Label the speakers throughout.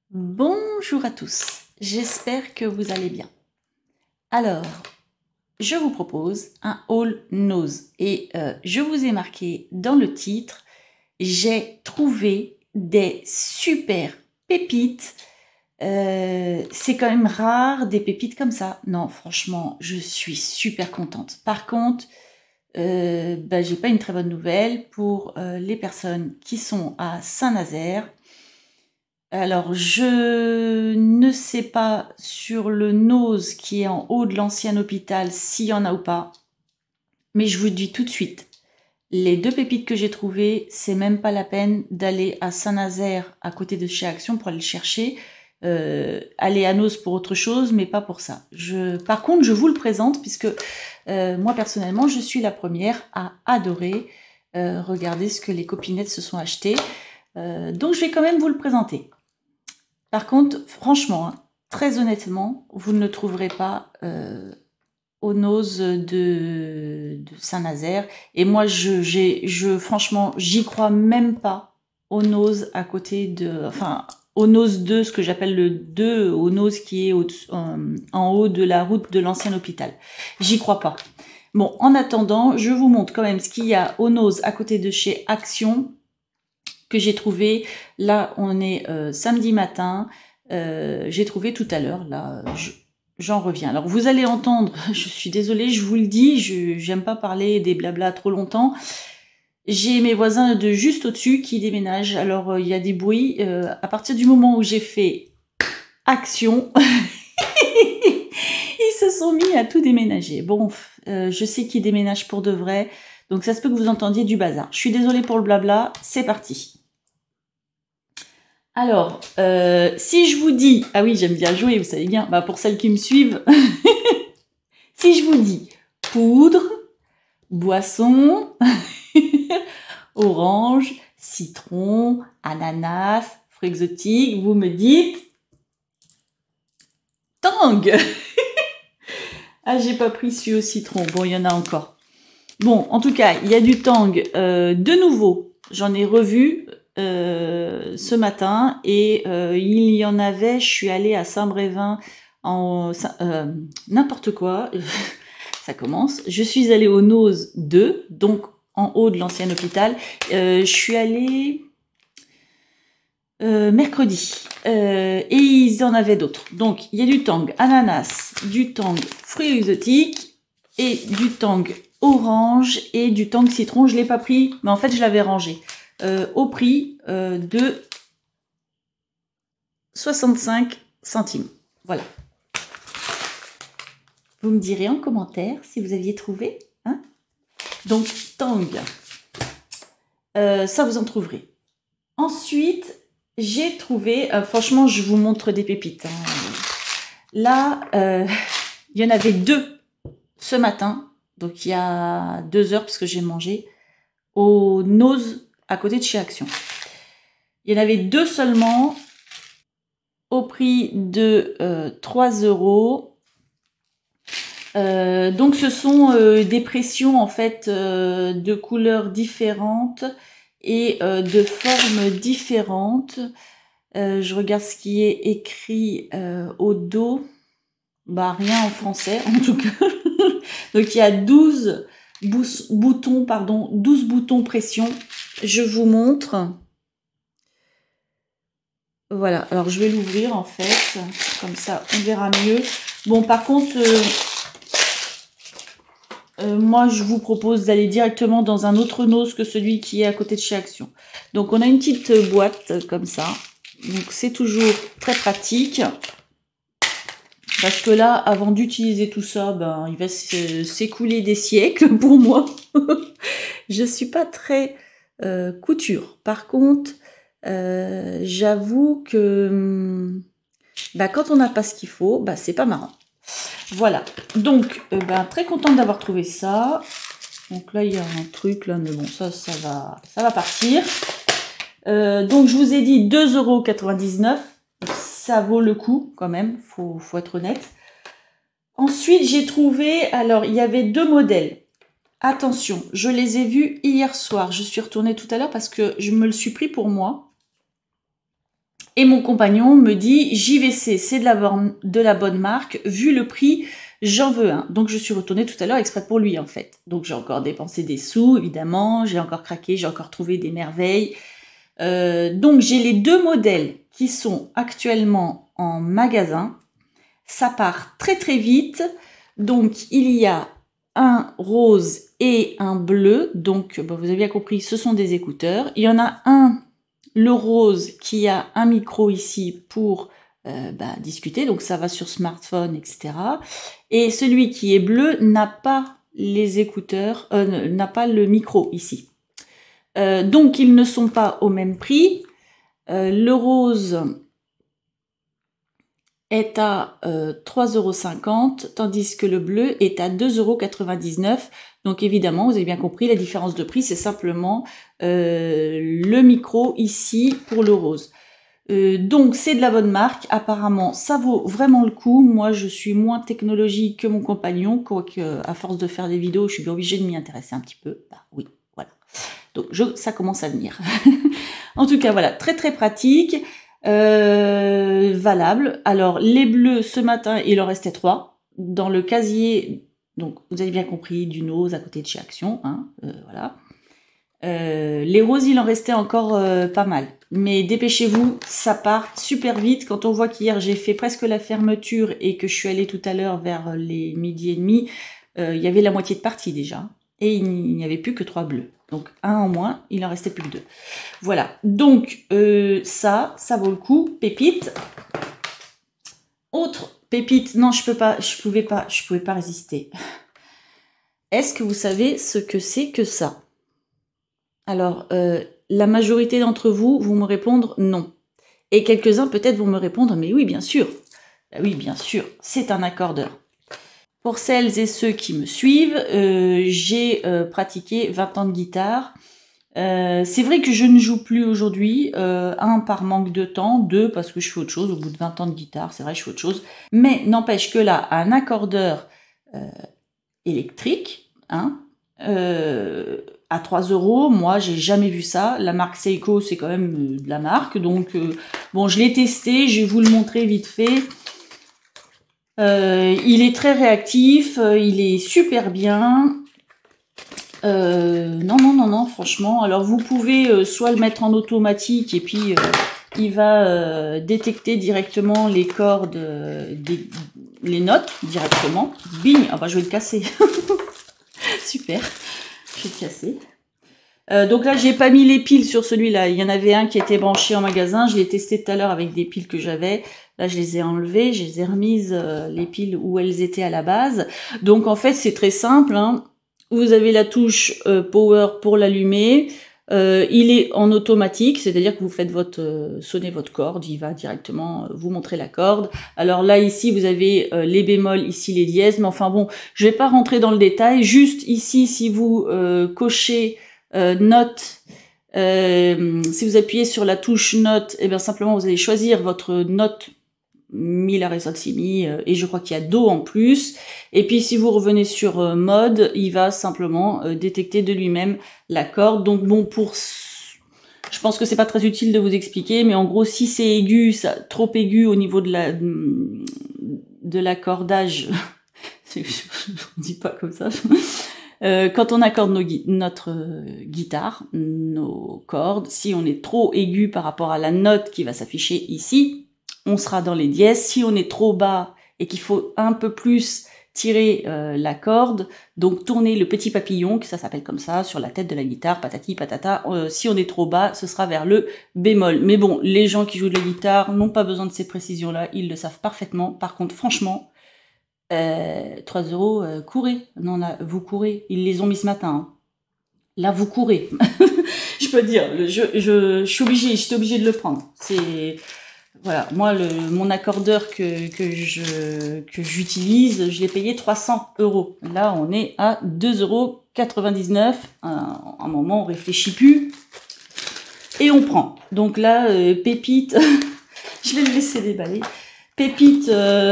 Speaker 1: Bonjour à tous, j'espère que vous allez bien. Alors, je vous propose un haul nose et je vous ai marqué dans le titre, j'ai trouvé des super pépites. C'est quand même rare des pépites comme ça. Non, franchement, je suis super contente. Par contre, j'ai pas une très bonne nouvelle pour les personnes qui sont à Saint-Nazaire. Alors, je ne sais pas sur le nose qui est en haut de l'ancien hôpital s'il y en a ou pas, mais je vous dis tout de suite, les deux pépites que j'ai trouvées, c'est même pas la peine d'aller à Saint-Nazaire à côté de chez Action pour aller le chercher. Aller à Nose pour autre chose, mais pas pour ça. Par contre, je vous le présente puisque moi personnellement, je suis la première à adorer regarder ce que les copinettes se sont achetées. Donc, je vais quand même vous le présenter. Par contre, franchement, très honnêtement, vous ne le trouverez pas au nose de Saint-Nazaire. Et moi, franchement, j'y crois même pas au nose à côté de... Enfin, au nose 2, ce que j'appelle le 2, au nose qui est en haut de la route de l'ancien hôpital. J'y crois pas. Bon, en attendant, je vous montre quand même ce qu'il y a au nose à côté de chez Action que j'ai trouvé. Là, on est samedi matin. J'ai trouvé tout à l'heure. Là, j'en reviens. Alors, vous allez entendre, je suis désolée, je vous le dis, j'aime pas parler des blabla trop longtemps. J'ai mes voisins de juste au-dessus qui déménagent. Alors, il y a des bruits. À partir du moment où j'ai fait action, ils se sont mis à tout déménager. Bon, je sais qu'ils déménagent pour de vrai. Donc, ça se peut que vous entendiez du bazar. Je suis désolée pour le blabla. C'est parti. Alors, si je vous dis... Ah oui, j'aime bien jouer, vous savez bien. Bah, pour celles qui me suivent. Si je vous dis poudre, boisson, orange, citron, ananas, fruits exotiques, vous me dites... Tang. Ah, j'ai pas pris celui au citron. Bon, il y en a encore. Bon, en tout cas, il y a du tang de nouveau. J'en ai revu ce matin et il y en avait, je suis allée à Saint-Brévin en n'importe quoi, ça commence. Je suis allée au Nose 2, donc en haut de l'ancien hôpital. Je suis allée mercredi et ils en avaient d'autres. Donc il y a du tang ananas, du tang fruits exotiques et du tang orange et du tang citron. Je ne l'ai pas pris, mais en fait je l'avais rangé. Au prix de 65 centimes. Voilà. Vous me direz en commentaire si vous aviez trouvé. Hein, donc, tang. Ça, vous en trouverez. Ensuite, j'ai trouvé... franchement, je vous montre des pépites. Hein. Là, il y en avait deux ce matin. Donc, il y a 2 heures, parce que j'ai mangé. Au Nose, à côté de chez Action. Il y en avait 2 seulement au prix de 3 €. Donc ce sont des pressions en fait de couleurs différentes et de formes différentes. Je regarde ce qui est écrit au dos. Bah rien en français en tout cas. Donc il y a 12 boutons, pardon, 12 boutons pression. Je vous montre. Voilà, alors je vais l'ouvrir en fait, comme ça on verra mieux. Bon, par contre, moi je vous propose d'aller directement dans un autre nose que celui qui est à côté de chez Action. Donc on a une petite boîte comme ça, donc c'est toujours très pratique. Parce que là, avant d'utiliser tout ça, ben, il va s'écouler des siècles pour moi. Je ne suis pas très couture. Par contre... j'avoue que quand on n'a pas ce qu'il faut, c'est pas marrant. Voilà, donc très contente d'avoir trouvé ça. Donc là il y a un truc là, mais bon ça va partir. Donc je vous ai dit 2,99 €. Ça vaut le coup quand même, faut être honnête. Ensuite j'ai trouvé, alors il y avait 2 modèles. Attention, je les ai vus hier soir. Je suis retournée tout à l'heure parce que je me le suis pris pour moi. Et mon compagnon me dit, JVC, c'est de la bonne marque, vu le prix, j'en veux un. Donc je suis retournée tout à l'heure exprès pour lui en fait. Donc j'ai encore dépensé des sous, évidemment, j'ai encore craqué, j'ai encore trouvé des merveilles. Donc j'ai les deux modèles qui sont actuellement en magasin. Ça part très très vite. Donc il y a un rose et un bleu. Donc vous avez bien compris, ce sont des écouteurs. Il y en a un, le rose, qui a un micro ici pour discuter. Donc ça va sur smartphone, etc. Et celui qui est bleu n'a pas les écouteurs, n'a pas le micro ici. Donc ils ne sont pas au même prix. Le rose est à 3,50 €, tandis que le bleu est à 2,99 €. Donc évidemment, vous avez bien compris, la différence de prix, c'est simplement le micro ici pour le rose. Donc c'est de la bonne marque, apparemment ça vaut vraiment le coup. Moi je suis moins technologique que mon compagnon, quoique à force de faire des vidéos, je suis bien obligée de m'y intéresser un petit peu. Bah oui, voilà. Donc ça commence à venir. En tout cas voilà, très très pratique. Valable. Alors les bleus ce matin il en restait 3 dans le casier, donc vous avez bien compris, du Nose à côté de chez Action, hein, voilà. Les roses il en restait encore pas mal, mais dépêchez-vous, ça part super vite. Quand on voit qu'hier j'ai fait presque la fermeture et que je suis allée tout à l'heure vers les 12h30, il y avait la moitié de partie déjà et il n'y avait plus que 3 bleus. Donc un en moins, il en restait plus que 2. Voilà, donc ça vaut le coup. Pépite. Autre pépite, non je pouvais pas résister. Est-ce que vous savez ce que c'est que ça? Alors, la majorité d'entre vous vont me répondre non. Et quelques-uns peut-être vont me répondre mais oui bien sûr. Ben oui bien sûr, c'est un accordeur. Pour celles et ceux qui me suivent, j'ai pratiqué 20 ans de guitare. C'est vrai que je ne joue plus aujourd'hui, un par manque de temps, deux parce que je fais autre chose, au bout de 20 ans de guitare, c'est vrai je fais autre chose, mais n'empêche que là, un accordeur électrique, hein, à 3 €, moi j'ai jamais vu ça, la marque Seiko c'est quand même de la marque, donc bon je l'ai testé, je vais vous le montrer vite fait. Il est très réactif, il est super bien. Non, franchement. Alors vous pouvez soit le mettre en automatique et puis il va détecter directement les cordes, les notes directement. Bing, ah bah je vais le casser. Super, je vais le casser. Donc là j'ai pas mis les piles sur celui-là, il y en avait un qui était branché en magasin, je l'ai testé tout à l'heure avec des piles que j'avais. Là, je les ai enlevées, je les ai remises les piles où elles étaient à la base. Donc, en fait, c'est très simple, hein. Vous avez la touche Power pour l'allumer. Il est en automatique, c'est-à-dire que vous faites sonner votre corde, il va directement vous montrer la corde. Alors là, ici, vous avez les bémols, ici les dièses. Mais enfin bon, je vais pas rentrer dans le détail. Juste ici, si vous cochez note, si vous appuyez sur la touche note, et bien simplement, vous allez choisir votre note mi, la, ré, sol, si, mi, et je crois qu'il y a do en plus. Et puis si vous revenez sur mode, il va simplement détecter de lui-même la corde. Donc bon, je pense que c'est pas très utile de vous expliquer, mais en gros, si c'est aigu, trop aigu au niveau de l'accordage, je dis pas comme ça. Quand on accorde notre guitare, nos cordes, si on est trop aigu par rapport à la note qui va s'afficher ici, on sera dans les dièses. Si on est trop bas et qu'il faut un peu plus tirer la corde, donc tourner le petit papillon, que ça s'appelle comme ça, sur la tête de la guitare, patati patata. Si on est trop bas, ce sera vers le bémol. Mais bon, les gens qui jouent de la guitare n'ont pas besoin de ces précisions-là, ils le savent parfaitement. Par contre, franchement, 3 €, courez. Non, là, vous courez. Ils les ont mis ce matin. Hein. Là, vous courez. Je peux dire, je suis obligée, j'étais obligée de le prendre. C'est... Voilà, moi, mon accordeur que j'utilise, je l'ai payé 300 €. Là, on est à 2,99 €. À un moment, on réfléchit plus. Et on prend. Donc là, pépite, je vais le laisser déballer. Pépite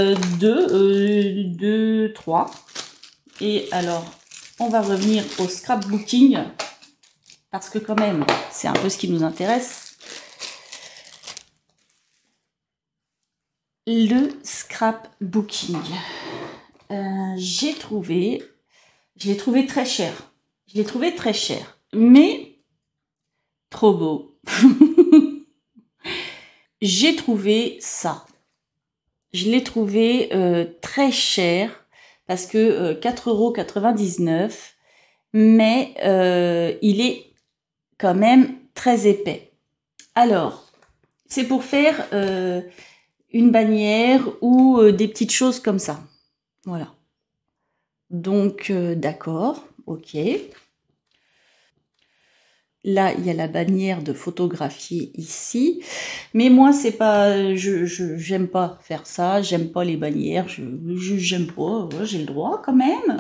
Speaker 1: 2, 3. Et alors, on va revenir au scrapbooking. Parce que quand même, c'est un peu ce qui nous intéresse. le scrapbooking. Je l'ai trouvé très cher. Je l'ai trouvé très cher, mais trop beau. J'ai trouvé ça. Je l'ai trouvé très cher parce que 4,99 €, mais il est quand même très épais. Alors, c'est pour faire une bannière ou des petites choses comme ça. Voilà. Donc, d'accord, ok. Là, il y a la bannière de photographier ici. Mais moi, c'est pas, j'aime pas faire ça. J'aime pas les bannières. J'aime pas. J'ai le droit quand même.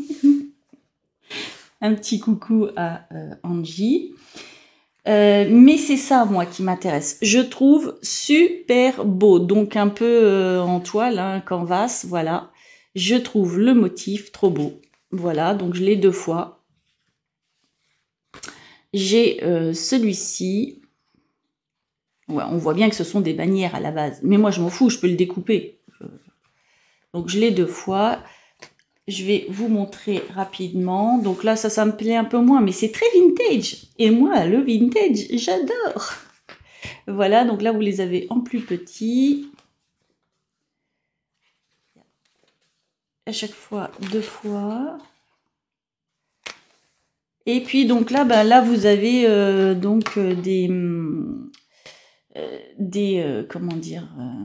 Speaker 1: Un petit coucou à Angie. Mais c'est ça, moi, qui m'intéresse. Je trouve super beau. Donc, un peu en toile, hein, canvas, voilà. Je trouve le motif trop beau. Voilà, donc je l'ai 2 fois. J'ai celui-ci. Ouais, on voit bien que ce sont des bannières à la base. Mais moi, je m'en fous, je peux le découper. Donc, je l'ai 2 fois. Je vais vous montrer rapidement. Donc là, ça me plaît un peu moins, mais c'est très vintage. Et moi, le vintage, j'adore. Voilà, donc là, vous les avez en plus petit. À chaque fois, 2 fois. Et puis, donc là, là vous avez donc comment dire,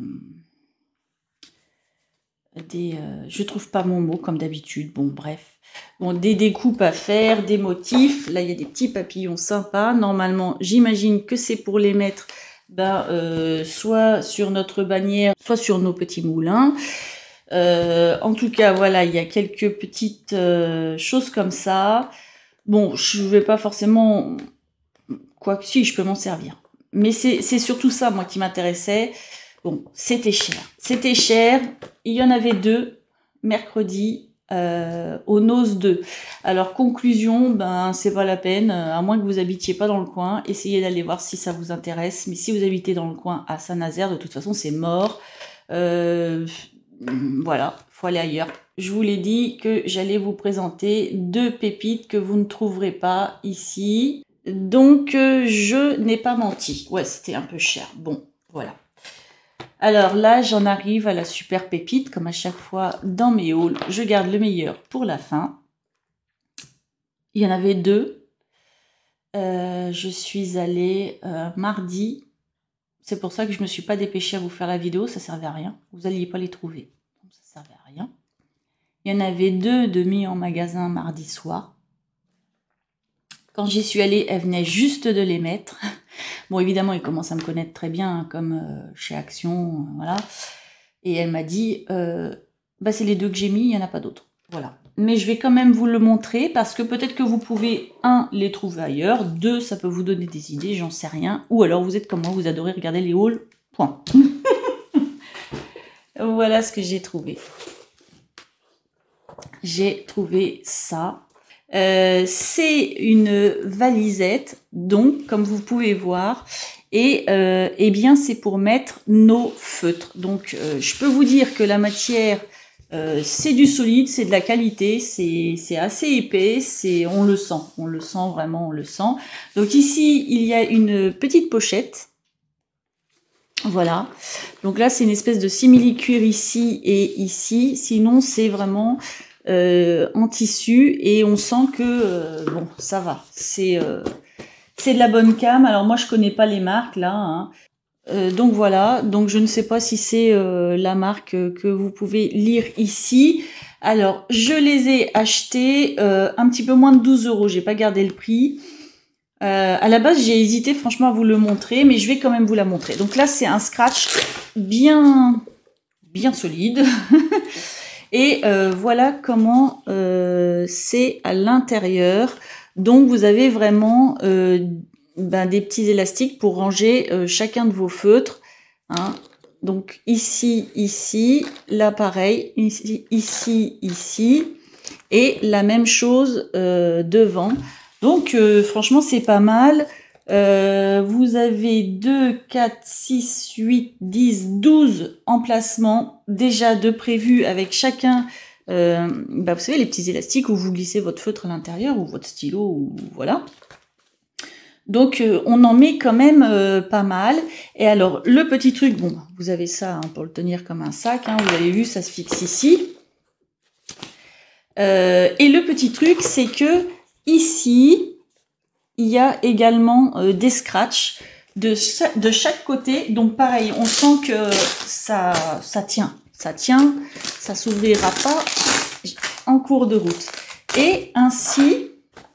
Speaker 1: je trouve pas mon mot comme d'habitude, bon bref. Bon, des découpes à faire, des motifs, là il y a des petits papillons sympas, normalement j'imagine que c'est pour les mettre soit sur notre bannière, soit sur nos petits moulins. En tout cas, voilà, il y a quelques petites choses comme ça. Bon, je vais pas forcément... Quoique si, je peux m'en servir. Mais c'est surtout ça, moi, qui m'intéressait. Bon, c'était cher. C'était cher. Il y en avait 2 mercredi au Nose 2. Alors, conclusion, c'est pas la peine. À moins que vous habitiez pas dans le coin. Essayez d'aller voir si ça vous intéresse. Mais si vous habitez dans le coin à Saint-Nazaire, de toute façon, c'est mort. Voilà, faut aller ailleurs. Je vous l'ai dit que j'allais vous présenter 2 pépites que vous ne trouverez pas ici. Donc, je n'ai pas menti. Ouais, c'était un peu cher. Bon, voilà. Alors là, j'en arrive à la super pépite. Comme à chaque fois dans mes hauls, je garde le meilleur pour la fin. Il y en avait 2. Je suis allée mardi. C'est pour ça que je ne me suis pas dépêchée à vous faire la vidéo. Ça ne servait à rien. Vous n'alliez pas les trouver. Donc, ça ne servait à rien. Il y en avait 2 de mis en magasin mardi soir. Quand j'y suis allée, elle venait juste de les mettre. Bon, évidemment, ils commencent à me connaître très bien, hein, comme chez Action, voilà. Et elle m'a dit, c'est les 2 que j'ai mis, il n'y en a pas d'autres. Voilà. Mais je vais quand même vous le montrer, parce que peut-être que vous pouvez, 1, les trouver ailleurs, 2, ça peut vous donner des idées, j'en sais rien. Ou alors, vous êtes comme moi, vous adorez regarder les hauls, point. Voilà ce que j'ai trouvé. J'ai trouvé ça. C'est une valisette, donc comme vous pouvez voir, et eh bien c'est pour mettre nos feutres. Donc je peux vous dire que la matière c'est du solide, c'est de la qualité, c'est assez épais, on le sent vraiment, on le sent. Donc ici il y a une petite pochette. Voilà, donc là c'est une espèce de simili-cuir ici et ici, sinon c'est vraiment en tissu et on sent que bon ça va, c'est de la bonne cam. Alors moi je connais pas les marques là, hein. Donc voilà, donc je ne sais pas si c'est la marque que vous pouvez lire ici. Alors je les ai achetés un petit peu moins de 12 €, j'ai pas gardé le prix. À la base, j'ai hésité franchement à vous le montrer, mais je vais quand même vous la montrer. Donc là, c'est un scratch bien solide. Et voilà comment c'est à l'intérieur. Donc, vous avez vraiment des petits élastiques pour ranger chacun de vos feutres. Hein. Donc ici, là pareil, ici, et la même chose devant. Donc franchement c'est pas mal. Vous avez 2, 4, 6, 8, 10, 12 emplacements déjà de prévus avec chacun, vous savez, les petits élastiques où vous glissez votre feutre à l'intérieur ou votre stylo, ou voilà. Donc on en met quand même pas mal. Et alors le petit truc, bon, vous avez ça pour le tenir comme un sac, vous avez vu, ça se fixe ici. Et le petit truc, c'est que ici, il y a également des scratchs de chaque côté. Donc pareil, on sent que ça tient, ça s'ouvrira pas en cours de route. Et ainsi,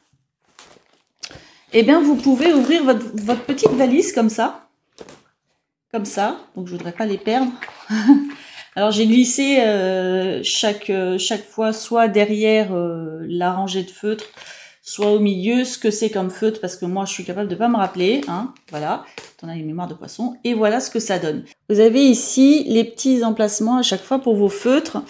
Speaker 1: eh bien, vous pouvez ouvrir votre petite valise comme ça. Comme ça. Donc, je voudrais pas les perdre. Alors, j'ai glissé chaque fois soit derrière la rangée de feutres, soit au milieu, ce que c'est comme feutre, parce que moi, je suis capable de pas me rappeler. Voilà. On a une mémoire de poisson. Et voilà ce que ça donne. Vous avez ici les petits emplacements à chaque fois pour vos feutres.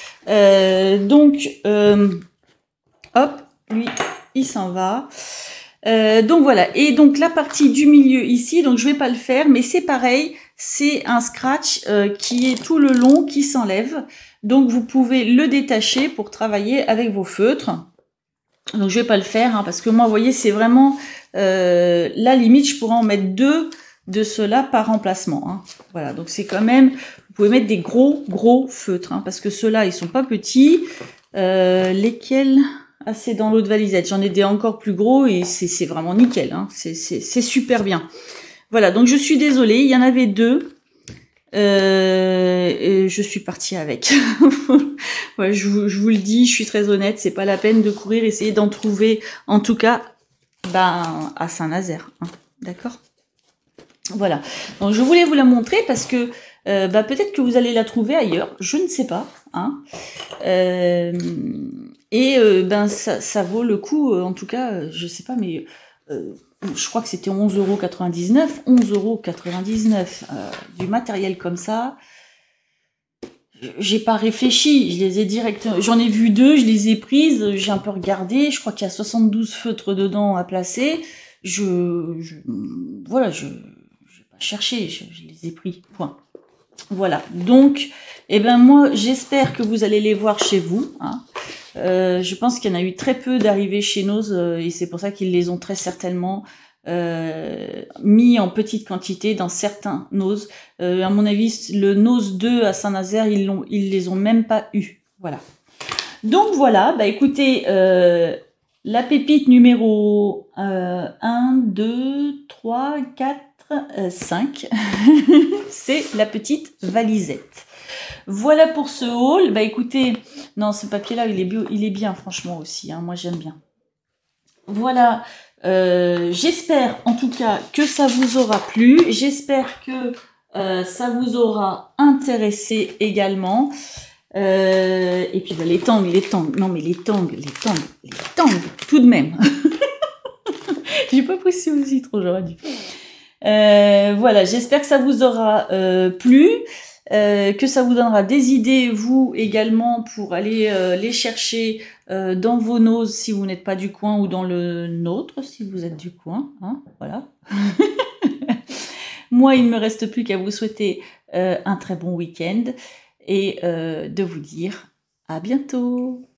Speaker 1: Hop, lui, il s'en va. Donc voilà, et donc la partie du milieu ici, donc je vais pas le faire, mais c'est pareil, c'est un scratch qui est tout le long, qui s'enlève. Donc vous pouvez le détacher pour travailler avec vos feutres. Donc je vais pas le faire, parce que moi, vous voyez, c'est vraiment la limite, je pourrais en mettre 2 de ceux-là par emplacement. Voilà, donc c'est quand même, vous pouvez mettre des gros feutres, parce que ceux-là, ils sont pas petits. Lesquels... Ah, c'est dans l'autre valisette. J'en ai des encore plus gros et c'est vraiment nickel. C'est super bien. Voilà, donc je suis désolée. Il y en avait 2. Et je suis partie avec. Ouais, je vous le dis, je suis très honnête. C'est pas la peine de courir, essayer d'en trouver. En tout cas, à Saint-Nazaire. D'accord ? Voilà. Donc je voulais vous la montrer parce que peut-être que vous allez la trouver ailleurs. Je ne sais pas. Ça vaut le coup, en tout cas, je sais pas, mais je crois que c'était 11,99 €. 11,99 €, du matériel comme ça. J'ai pas réfléchi, je les ai directement. J'en ai vu 2, je les ai prises, j'ai un peu regardé. Je crois qu'il y a 72 feutres dedans à placer. Voilà, je vais pas chercher, je les ai pris. Point. Voilà. Donc, moi, j'espère que vous allez les voir chez vous. Je pense qu'il y en a eu très peu d'arrivées chez Nose et c'est pour ça qu'ils les ont très certainement mis en petite quantité dans certains Nose. À mon avis, le Nose 2 à Saint-Nazaire, ils les ont même pas eu. Voilà. Donc voilà, écoutez, la pépite numéro 1, 2, 3, 4, 5, c'est la petite valisette. Voilà pour ce haul. Écoutez, non, ce papier-là, il est bien, franchement aussi. Moi, j'aime bien. Voilà. J'espère, en tout cas, que ça vous aura plu. J'espère que ça vous aura intéressé également. Et puis, les tangs. Non, mais les tangs, tout de même. J'ai pas pris aussi trop, j'aurais dû. Voilà, j'espère que ça vous aura plu. Que ça vous donnera des idées, vous également, pour aller les chercher dans vos Nose si vous n'êtes pas du coin, ou dans le nôtre si vous êtes du coin. Voilà. Moi, il ne me reste plus qu'à vous souhaiter un très bon week-end et de vous dire à bientôt.